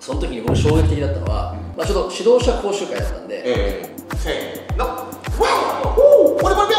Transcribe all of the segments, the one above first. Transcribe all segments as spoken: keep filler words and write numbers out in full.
その時に僕衝撃的だったのは、まあ、ちょっと指導者講習会だったんで、 えー、せーの、わお、これこれ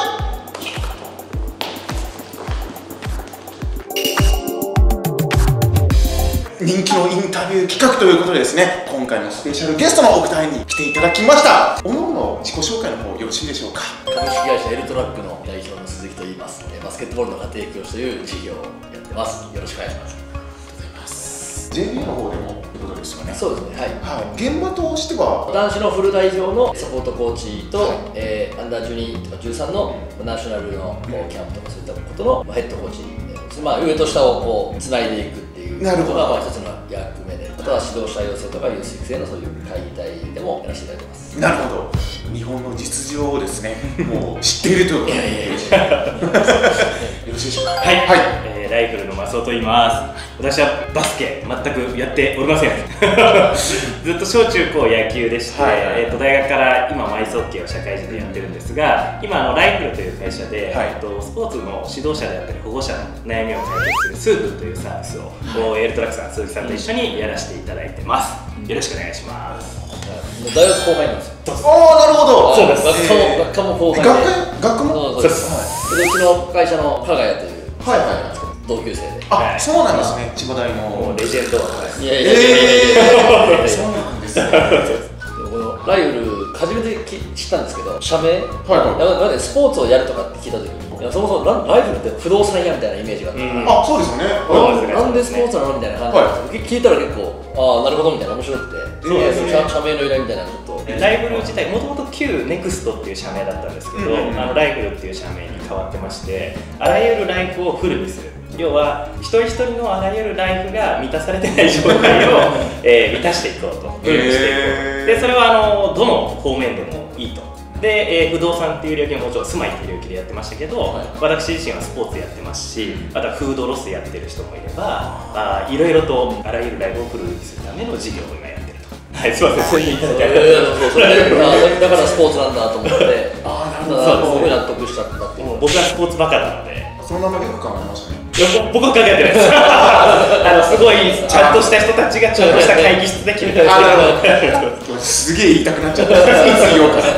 人気のインタビュー企画ということでですね、今回のスペシャルゲストのお二人に来ていただきました。おのおの自己紹介の方よろしいでしょうか。 株式会社エルトラックの代表の鈴木と言います。バスケットボールの家庭教師という事業をやってます。よろしくお願いします。 ジェイビー の方でもということですよね。 そうですね、はい、 はい、現場としては男子のフル代表のサポートコーチと、 はい、 えー、アンダーじゅうにとかじゅうさんのナショナルのキャンプとかそういったことのヘッドコーチで、まあ、上と下をこうつないでいくっていうことがまあ一つの役目で、あとは指導者養成とかユース育成のそういう会議体でもやらせていただいてます。 なるほど、日本の実情をですねもう知っているということでよろしいでしょうか。 はい、はい、えー、ライフルの松尾と言います。私はバスケ全くやっておりませんずっと小中高野球でして、はい、えー、と大学から今アイスホッケーを社会人でやってるんですが、今あのライフルという会社で、はい、えー、とスポーツの指導者であったり保護者の悩みを解決するスープというサービスを、はい、エルトラックさん、鈴木さんと一緒にやらせていただいてます。よろしくお願いします。 大学後輩なんですよ。 ああ、なるほど。 そうです。学科も後輩で。 学科もそうです。うちの会社の加賀谷というはいはい。 同級生で。 あ、そうなんですね。千葉大のレジェンド。 いやいやいやいやいや。 そうなんですね。 このライフル初めて知ったんですけど、社名。 はいはい。スポーツをやるとかって聞いた時に、いやそもそもライフルって不動産屋みたいなイメージがあって。 あ、そうですよね。 なんでスポーツなのみたいな話で聞いたら結構、ああなるほどみたいな面白くて。そうですね。社名の由来みたいなこと。 ライフル自体もともと旧ネクストっていう社名だったんですけど、あのライフルっていう社名に変わってまして、あらゆるライフをフルにする、要は一人一人のあらゆるライフが満たされてない状態を、えー、満たしていこうと、フルにしていこう。でそれはあのどの方面でもいいと。で、えー、不動産っていう領域はもちろん住まいっていう領域でやってましたけど、はい、私自身はスポーツやってますし、あとはフードロスやってる人もいれば、あいろいろとあらゆるライフをフルにするための事業を今やってると。はい、すみません。 だからスポーツなんだと思って、ああ、なるほど。すごい納得しちゃったっていう。 僕はスポーツバカなので。 その名前よく考えましたね。 いや、僕は考えてないです。あのすごいちゃんとした人たちがちゃんとした会議室で決めたりしてる。 すげえ言いたくなっちゃった。いつ言おうかな。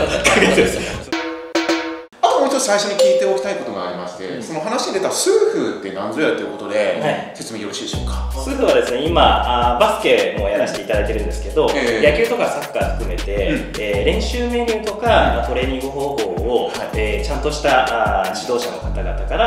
あともう一つ最初に聞いておきたいことがありまして、その話に出たスーフって何ぞやということで説明よろしいでしょうか。 スーフはですね、今あバスケもやらせていただいてるんですけど、えー、野球とかサッカー含めて、うん、えー、練習メニューとかトレーニング方法を、はい、えー、ちゃんとしたあ指導者の方々から、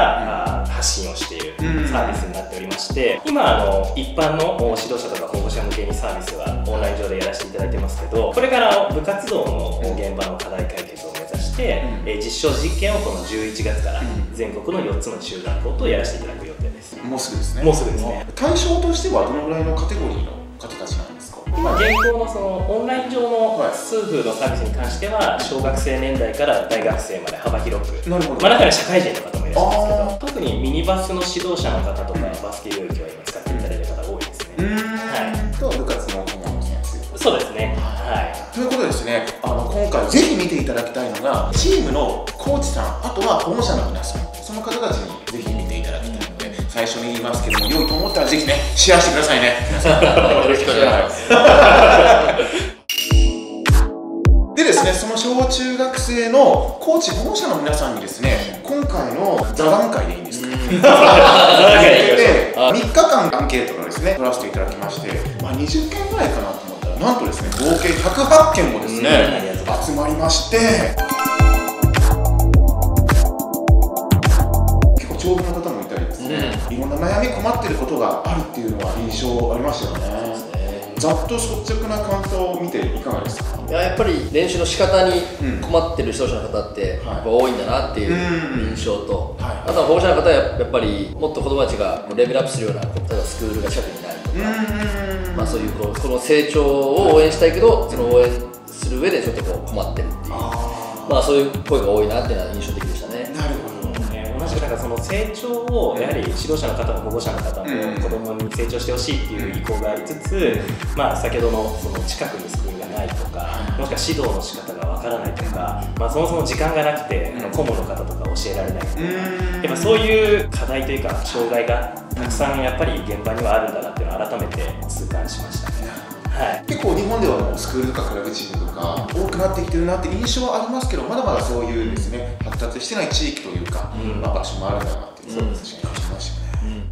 うん、あ発信をしているサービスになっておりまして、今あの一般の指導者とか保護者向けにサービスはオンライン上でやらせていただいてますけど、これから部活動の現場の課題解決を目指して、うん、えー、実証実験をこのじゅういちがつから全国のよっつの中学校とやらせていただく予定です。 もうすぐですね。 もうすぐですね。 対象としてはどのぐらいのカテゴリーの方たちなんですか。 今現行のそのオンライン上のスーフのサービスに関しては小学生年代から大学生まで幅広く、なるほど、まあ、中には社会人の方もいらっしゃるんですけど、特にミニバスの指導者の方とかバスケ領域は今使っていただいている方多いですね。 はい。と部活の顧問の先生。 そうですね。はい。 ということでですね、あの今回ぜひ見ていただきたいのがチームのコーチさん、あとは保護者の皆さん、その方たちにぜひ見ていただきたいので、最初に言いますけども、良いと思ったらぜひねシェアしてくださいね。皆さんよろしくお願いします。でですね、その小中学生のコーチ保護者の皆さんにですね、今回の座談会でいいんですか。でみっかかんアンケートをですね取らせていただきまして、まあ、にじゅっけんぐらいかなと思ったら、なんとですね合計ひゃくはっけんもですね集まりまして、結構長文の方もいたりですね、いろんな悩み困っていることがあるっていうのは印象ありましたよね。ざっと率直な感想を見ていかがですか。 いや、やっぱり練習の仕方に困ってる指導者の方ってやっぱ多いんだなっていう印象と、あとは保護者の方はやっぱりもっと子どもたちがレベルアップするような、例えばスクールが近くにないとか、まあそういうこの成長を応援したいけど、その応援する上でちょっとこう困ってるっていう、まあそういう声が多いなっていうのは印象的でしたね。 なるほど。 同じくなんかその成長をやはり指導者の方も保護者の方も子どもに成長してほしいっていう意向がありつつ、まあ先ほどのその近くにスクールがないとか、もしくは指導の仕方がわからないとか、まあそもそも時間がなくて顧問の方とか教えられないとか、やっぱそういう課題というか障害がたくさんやっぱり現場にはあるんだなっていうのを改めて痛感しましたね。 はい、 結構日本ではもうスクールとかクラブチームとか多くなってきてるなって印象はありますけど、まだまだそういうですね発達してない地域というか、うん、まあ、場所もあるんだなっていうのを感じましたね。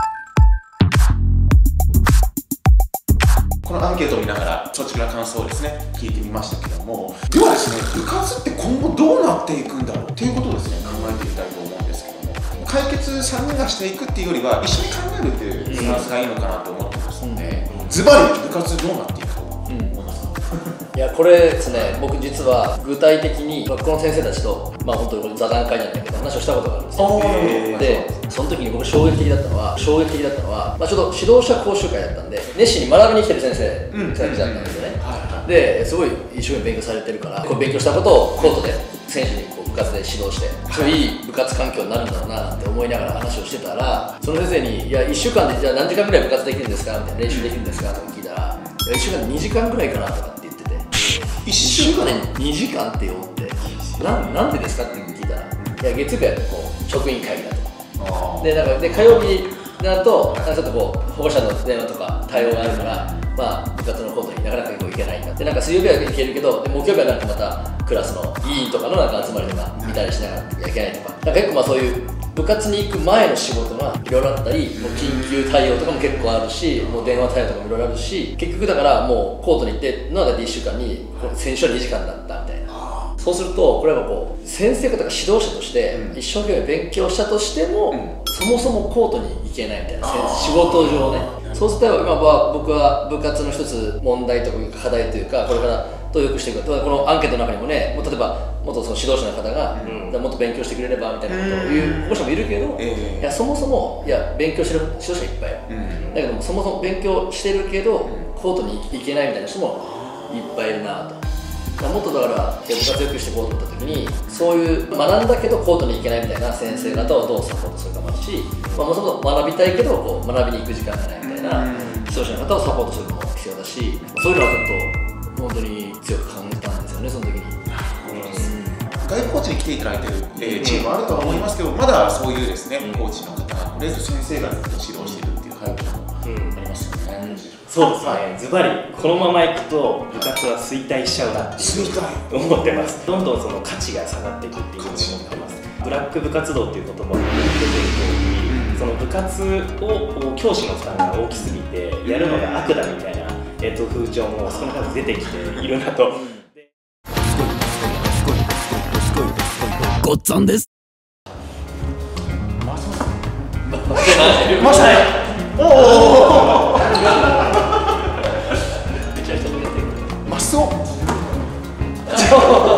このアンケートを見ながら率直な感想をですね聞いてみましたけども、ではですね部活って今後どうなっていくんだろうっていうことをですね考えてみたいと思うんですけども、解決さんにんがしていくっていうよりは一緒に考えるっていうスタンスがいいのかなと思ってますので、ズバリ部活どうなっていくと思いますか？ いやこれですね、僕実は具体的に学校の先生たちと、まあ本当にこれ座談会なんだけど話をしたことがあるんですよ。で、その時に僕衝撃的だったのは、衝撃的だったのは、まあ、ちょっと指導者講習会だったんで、熱心に学びに来てる先生たちだったんですよね。で、すごい一生懸命勉強されてるから、こう勉強したことをコートで選手にこう部活で指導して、すごいいい部活環境になるんだろうなって思いながら話をしてたら、その先生に、いや、いっしゅうかんでじゃあ何時間ぐらい部活できるんですかみたいな、練習できるんですかとか聞いたら、いやいっしゅうかんでにじかんぐらいかなとかって言ってて、いっしゅうかんでにじかんってよって、な, なんでですかって聞いたら、いや、月曜日はこう職員会議だと。で、なんかで火曜日だと、ちょっとこう保護者の電話とか対応があるから、まあ、部活のコートになかなかこう行けないんだって、なんか水曜日は行けるけど、で木曜日はなんかまたクラスの委員とかのなんか集まりとか見たりしながらいけないとか、なんか結構まあそういう部活に行く前の仕事がいろいろあったり、もう緊急対応とかも結構あるし、もう電話対応とかもいろいろあるし、結局だからもうコートに行ってのはだっていっしゅうかんに選手はにじかんだったみたいな。そうするとこれはこう先生方が指導者として一生懸命勉強したとしても、うん、そもそもコートに行けないみたいな、仕事上ね。そうすると今は僕は部活の一つ問題とか課題というか、これからどう良くしていくか、このアンケートの中にもね、もう例えば元その指導者の方が、うん、もっと勉強してくれればみたいなことを言う保護者もいるけど、えー、いやそもそもいや勉強してる指導者いっぱいよ、うん、だけどもそもそも勉強してるけど、うん、コートに行けないみたいな人もいっぱいいるなと。もっとだから部活よくしていこうと思った時に、そういう学んだけどコートに行けないみたいな先生方をどうサポートするかもあるし、まあ、もともと学びたいけどこう学びに行く時間がないみたいな指導者の方をサポートするのも必要だし、そういうのはちょっと本当に強く感じたんですよね、その時に。 外部コーチに来ていただいている、えー、チームもあるとは思いますけど、まだそういうですね、コーチの方がとりあえず先生がずっと指導しているっていう背景もありますよね。 そうですね、ズバリこのままいくと部活は衰退しちゃうなって思ってます。どんどんその価値が下がっていくっていうふうに思ってます。ブラック部活動っていう言葉が出てる通り、その部活を教師の負担が大きすぎてやるのが悪だみたいな、えー、と風潮も少なからず出てきているなと。 ごっつぁんです。 まさにおおマスオ